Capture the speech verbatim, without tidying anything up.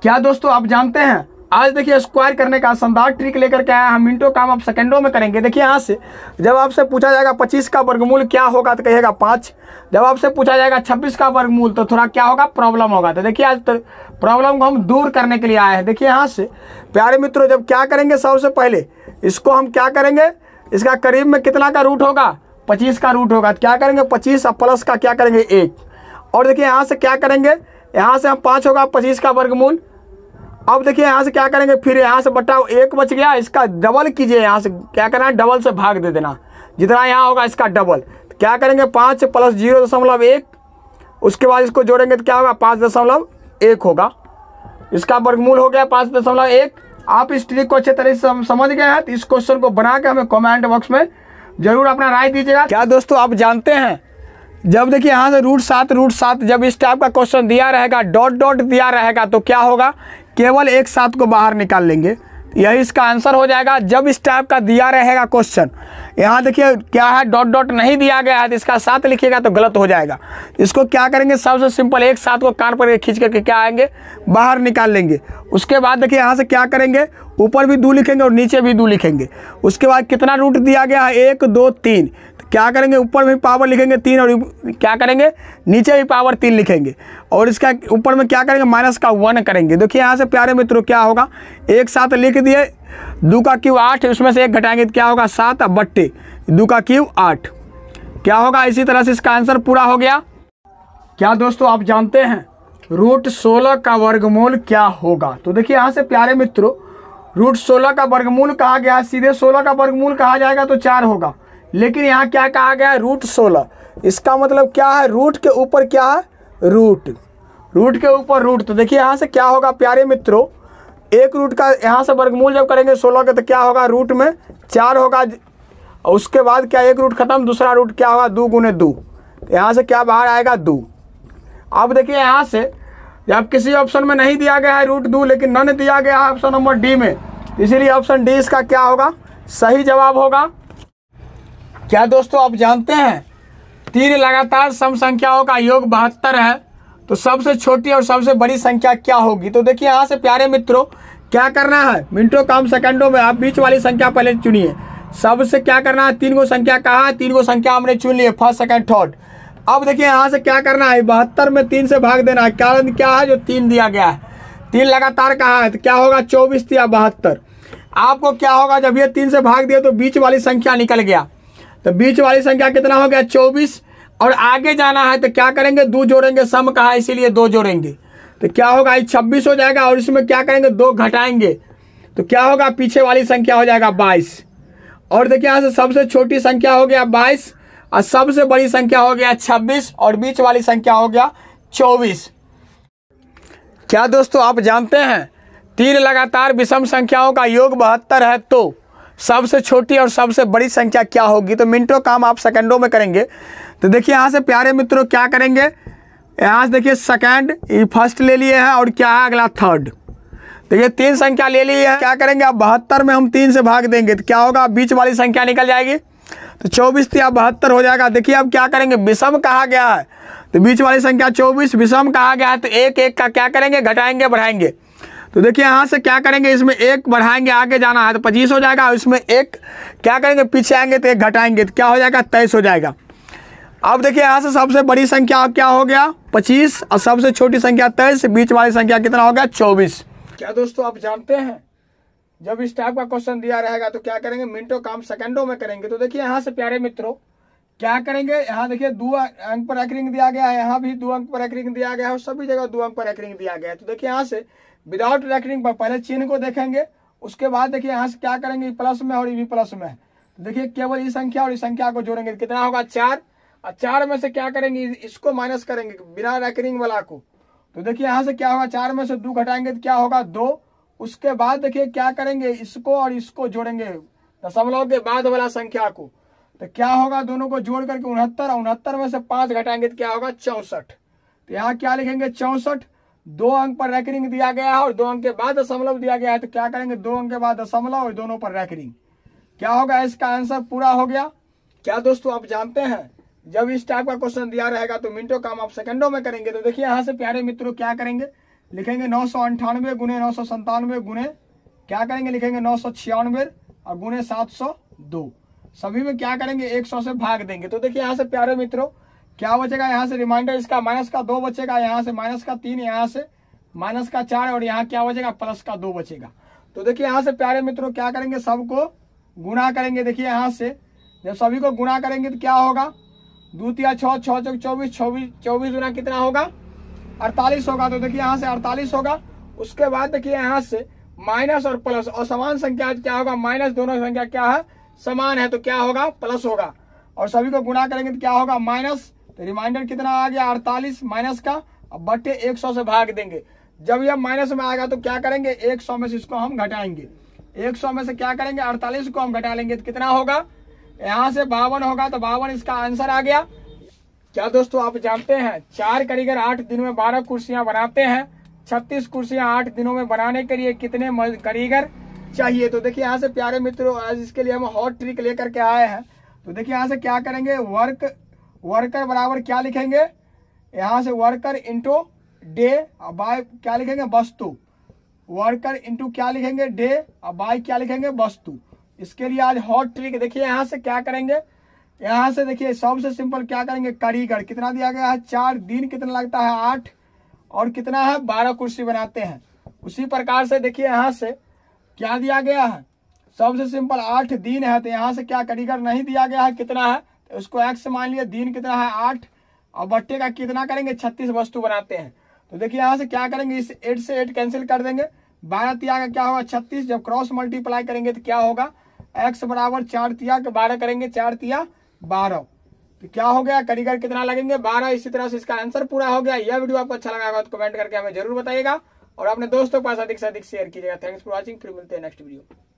क्या दोस्तों आप जानते हैं, आज देखिए स्क्वायर करने का शानदार ट्रिक लेकर के आया हम। मिनटों काम आप सेकंडों में करेंगे। देखिए यहाँ से जब आपसे पूछा जाएगा पच्चीस का वर्गमूल क्या होगा तो कहिएगा पाँच। जब आपसे पूछा जाएगा छब्बीस का वर्गमूल तो थोड़ा क्या होगा, प्रॉब्लम होगा। तो देखिए आज तो प्रॉब्लम को हम दूर करने के लिए आए हैं। देखिए यहाँ से प्यारे मित्रों, जब क्या करेंगे, सबसे पहले इसको हम क्या करेंगे, इसका करीब में कितना का रूट होगा, पच्चीस का रूट होगा। तो क्या करेंगे, पच्चीस और प्लस का क्या करेंगे एक। और देखिए यहाँ से क्या करेंगे, यहाँ से हम पाँच होगा पच्चीस का वर्गमूल। अब देखिए यहाँ से क्या करेंगे, फिर यहाँ से बटा एक बच गया, इसका डबल कीजिए। यहाँ से क्या करना है, डबल से भाग दे देना, जितना यहाँ होगा इसका डबल। तो क्या करेंगे, पाँच प्लस जीरो दशमलव एक, उसके बाद इसको जोड़ेंगे तो क्या होगा, पाँच दशमलव एक होगा। इसका वर्गमूल हो गया पाँच दशमलव एक। आप इस ट्रिक को अच्छे तरह से समझ गए हैं तो इस क्वेश्चन को बना के हमें कमेंट बॉक्स में जरूर अपना राय दीजिएगा। क्या दोस्तों आप जानते हैं, जब देखिए यहाँ से रूट सात रूट सात जब इस टाइप का क्वेश्चन दिया रहेगा, डॉट डॉट दिया रहेगा, तो क्या होगा, केवल एक सात को बाहर निकाल लेंगे, यही इसका आंसर हो जाएगा। जब इस टाइप का दिया रहेगा क्वेश्चन, यहाँ देखिए क्या है, डॉट डॉट नहीं दिया गया है तो इसका सात लिखिएगा तो गलत हो जाएगा। इसको क्या करेंगे, सबसे सिंपल एक सात को कान पर खींच करके क्या आएंगे, बाहर निकाल लेंगे। उसके बाद देखिए यहाँ से क्या करेंगे, ऊपर भी दो लिखेंगे और नीचे भी दो लिखेंगे। उसके बाद कितना रूट दिया गया है, एक दो तीन, तो क्या करेंगे, ऊपर भी पावर लिखेंगे तीन और क्या करेंगे, नीचे भी पावर तीन लिखेंगे। और इसका ऊपर में क्या करेंगे, माइनस का वन करेंगे। देखिए यहाँ से प्यारे मित्रों क्या होगा, एक साथ लिख दिए, दो का क्यू आठ, उसमें से एक घटाएंगे तो क्या होगा, सात बट्टे दो का क्यू आठ, क्या होगा। इसी तरह से इसका आंसर पूरा हो गया। क्या दोस्तों आप जानते हैं रूट सोलह का वर्गमूल क्या होगा। तो देखिए यहाँ से प्यारे मित्रों, रूट सोलह का वर्गमूल कहा गया है, सीधे सोलह का वर्गमूल कहा जाएगा तो चार होगा, लेकिन यहाँ क्या कहा गया है, रूट सोलह। इसका मतलब क्या है, रूट के ऊपर क्या है, रूट, रूट के ऊपर रूट। तो देखिए यहाँ से क्या होगा प्यारे मित्रों, एक रूट का यहाँ से वर्गमूल जब करेंगे सोलह का तो क्या होगा, रूट में चार होगा। और उसके बाद क्या, एक रूट खत्म, दूसरा रूट क्या होगा, दो गुने दो, यहाँ से क्या बाहर आएगा, दो। अब देखिए यहाँ से जब किसी ऑप्शन में नहीं दिया गया है रूट दो, लेकिन नन दिया गया है ऑप्शन नंबर डी में, इसीलिए ऑप्शन डी इसका क्या होगा, सही जवाब होगा। क्या दोस्तों आप जानते हैं तीन लगातार सम संख्याओं का योग बहत्तर है, तो सबसे छोटी और सबसे बड़ी संख्या क्या होगी। तो देखिए यहाँ से प्यारे मित्रों क्या करना है, मिनटों काम सेकंडों में आप बीच वाली संख्या पहले चुनिए। सबसे क्या करना है, तीन गो संख्या कहा है, तीन गो संख्या हमने चुन लिए, फर्स्ट सेकंड थर्ड। अब देखिए यहाँ से क्या करना है, बहत्तर में तीन से भाग देना है। कारण क्या है, जो तीन दिया गया है, तीन लगातार कहा है तो क्या होगा, चौबीस या बहत्तर। आपको क्या होगा, जब ये तीन से भाग दिया तो बीच वाली संख्या निकल गया, तो बीच वाली संख्या कितना हो गया, चौबीस। और आगे जाना है तो क्या करेंगे, दो जोड़ेंगे, सम कहा इसीलिए दो जोड़ेंगे, तो क्या होगा, ये छब्बीस हो जाएगा। और इसमें क्या करेंगे, दो घटाएंगे तो क्या होगा, पीछे वाली संख्या हो जाएगा बाईस। और देखिए यहाँ से सबसे छोटी संख्या हो गया बाईस और सबसे बड़ी संख्या हो गया छब्बीस और बीच वाली संख्या हो गया चौबीस। क्या दोस्तों आप जानते हैं तीन लगातार विषम संख्याओं का योग बहत्तर है, तो सबसे छोटी और सबसे बड़ी संख्या क्या होगी। तो मिनटों काम आप सेकंडों में करेंगे। तो देखिए यहाँ से प्यारे मित्रों क्या करेंगे, यहाँ से देखिए सेकंड ये फर्स्ट ले लिए हैं और क्या है अगला थर्ड। देखिए तीन संख्या ले ली है, क्या करेंगे, अब बहत्तर में हम तीन से भाग देंगे तो क्या होगा, बीच वाली संख्या निकल जाएगी, तो चौबीस या बहत्तर हो जाएगा। देखिए अब क्या करेंगे, विषम कहा गया है तो बीच वाली संख्या चौबीस, विषम कहा गया है तो एक एक का क्या करेंगे, घटाएंगे बढ़ाएंगे। तो देखिए यहाँ से क्या करेंगे, इसमें एक बढ़ाएंगे, आगे जाना है तो पच्चीस हो जाएगा, और इसमें एक क्या करेंगे, पीछे आएंगे तो एक घटाएंगे तो क्या हो जाएगा, तेईस हो जाएगा। अब देखिए यहाँ से सबसे बड़ी संख्या क्या हो गया, पच्चीस, और सबसे छोटी संख्या तेईस, बीच वाली संख्या कितना हो गया, चौबीस। क्या दोस्तों आप जानते हैं जब इस टाइप का क्वेश्चन दिया रहेगा तो क्या करेंगे, मिनटों काम सेकंडों में करेंगे। तो देखिए यहाँ से प्यारे मित्रों क्या करेंगे, यहाँ देखिए दो अंक पर एक रिंग दिया गया है, यहाँ भी दो अंक पर एक रिंग दिया गया है और सभी जगह दो अंक पर एक रिंग दिया गया है। तो देखिए यहाँ से विदाउट रेकरिंग पर पहले चिन्ह को देखेंगे, उसके बाद देखिए यहाँ से क्या करेंगे, प्लस में और ये भी प्लस में। तो देखिए केवल ये संख्या और इस संख्या को जोड़ेंगे कितना होगा, चार, और चार में से क्या करेंगे, इसको माइनस करेंगे बिना रेकरिंग वाला को। तो देखिए यहाँ से क्या होगा, चार में से दो घटाएंगे तो क्या होगा, दो। उसके बाद देखिए क्या करेंगे, इसको और इसको जोड़ेंगे दशमलव के बाद वाला संख्या को, तो क्या होगा, दोनों को जोड़ करके उनहत्तर, और उनहत्तर में से पांच घटाएंगे तो क्या होगा, चौसठ। तो यहाँ क्या लिखेंगे, चौसठ। दो अंक पर रेकरिंग दिया गया है और दो अंक के बाद दशमलव दिया गया है, तो क्या करेंगे, दो अंक के बाद दशमलव और दोनों पर रेकरिंग, क्या होगा, इसका आंसर पूरा हो गया। क्या दोस्तों आप जानते हैं जब इस टाइप का क्वेश्चन दिया रहेगा तो मिनटों काम आप सेकंडों में करेंगे। तो देखिए यहाँ से प्यारे मित्रों क्या करेंगे, लिखेंगे नौ सौ अंठानवे गुने नौ सौ संतानवे गुने क्या करेंगे, लिखेंगे नौ सौ छियानवे और गुने सात सौ दो। सभी में क्या करेंगे, एक सौ से भाग देंगे। तो देखिए यहाँ से प्यारे मित्रों क्या बचेगा, यहाँ से रिमाइंडर इसका माइनस का दो बचेगा, यहाँ से माइनस का तीन, यहाँ से माइनस का चार और यहाँ क्या बचेगा, प्लस का दो बचेगा। तो देखिए यहाँ से प्यारे मित्रों क्या करेंगे, सबको गुणा करेंगे। देखिए यहाँ से जब सभी को गुणा करेंगे तो क्या होगा, दो तिया छः, छः चौक चौबीस, चौबीस चौबीस गुना कितना होगा, अड़तालीस होगा। तो देखिए यहाँ से अड़तालीस होगा। उसके बाद देखिए यहाँ से माइनस और प्लस और समान संख्या क्या होगा, माइनस दोनों संख्या क्या है, समान है, तो क्या होगा, प्लस होगा। और सभी को गुणा करेंगे तो क्या होगा, माइनस। तो रिमाइंडर कितना आ गया, अड़तालीस माइनस का, अब बट्टे एक सौ से भाग देंगे। जब यह माइनस में आएगा तो क्या करेंगे, एक सौ में से इसको हम घटाएंगे। एक सौ में से क्या करेंगे, अड़तालीस को हम घटा लेंगे तो कितना होगा, यहाँ से बावन होगा। तो बावन इसका आंसर आ गया। क्या दोस्तों आप जानते हैं चार कारीगर आठ दिनों में बारह कुर्सियां बनाते हैं, छत्तीस कुर्सियां आठ दिनों में बनाने के लिए कितने कारीगर चाहिए। तो देखिए यहाँ से प्यारे मित्रों आज इसके लिए हम हॉट ट्रिक लेकर के आए हैं। तो देखिए यहाँ से क्या करेंगे, वर्क वर्कर बराबर क्या लिखेंगे, यहाँ से वर्कर इंटू डे और बाय क्या लिखेंगे, वस्तु। वर्कर इंटू क्या लिखेंगे, डे और बाय क्या लिखेंगे, वस्तु। इसके लिए आज हॉट ट्रिक देखिए यहाँ से क्या करेंगे, यहाँ से देखिए सबसे सिंपल क्या करेंगे, कारीगर कितना दिया गया है, चार दिन कितना लगता है, आठ और कितना है, बारह कुर्सी बनाते हैं। उसी प्रकार से देखिए यहाँ से क्या दिया गया है, सबसे सिंपल आठ दिन है। तो यहाँ से क्या कारीगर नहीं दिया गया है, कितना है, तो उसको एक्स मान लिया, दिन कितना है आठ और बट्टे का कितना करेंगे, छत्तीस वस्तु बनाते हैं। तो देखिए यहाँ से क्या करेंगे, इस एट से एट कैंसिल कर देंगे, बारह तिया का क्या होगा, छत्तीस। जब क्रॉस मल्टीप्लाई करेंगे तो क्या होगा, एक्स बराबर चार तिया के बारह करेंगे, चार तिया बारह। तो क्या हो गया, कारीगर कितना लगेंगे, बारह। इसी तरह से इसका आंसर पूरा हो गया। यह वीडियो आपको अच्छा लगा होगा तो कमेंट करके हमें जरूर बताइएगा और अपने दोस्तों के पास अधिक से अधिक शेयर कीजिएगा। थैंक्स फॉर वॉचिंग, फिर मिलते हैं नेक्स्ट वीडियो।